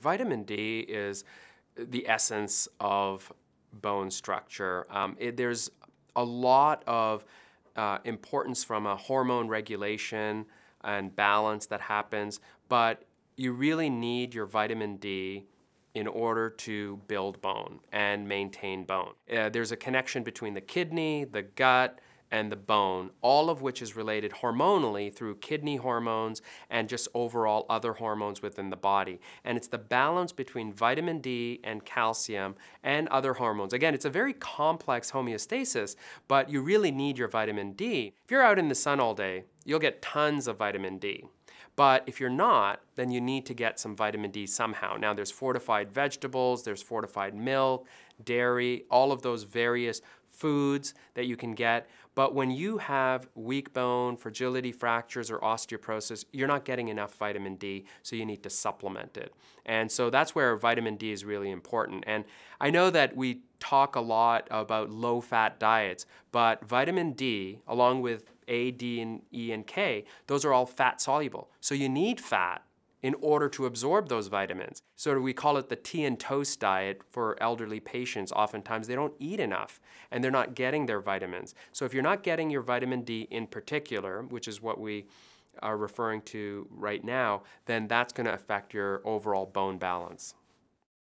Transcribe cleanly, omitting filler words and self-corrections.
Vitamin D is the essence of bone structure. There's a lot of importance from a hormone regulation and balance that happens, but you really need your vitamin D in order to build bone and maintain bone. There's a connection between the kidney, the gut, and the bone, all of which is related hormonally through kidney hormones and just overall other hormones within the body. And it's the balance between vitamin D and calcium and other hormones. Again, it's a very complex homeostasis, but you really need your vitamin D. If you're out in the sun all day, you'll get tons of vitamin D. But if you're not, then you need to get some vitamin D somehow. Now there's fortified vegetables, there's fortified milk, dairy, all of those various foods that you can get. But when you have weak bone, fragility, fractures, or osteoporosis, you're not getting enough vitamin D, so you need to supplement it. And so that's where vitamin D is really important. And I know that we talk a lot about low-fat diets, but vitamin D, along with A, D, and E, and K, those are all fat-soluble. So you need fat in order to absorb those vitamins. So we call it the tea and toast diet for elderly patients. Oftentimes they don't eat enough and they're not getting their vitamins. So if you're not getting your vitamin D in particular, which is what we are referring to right now, then that's going to affect your overall bone balance.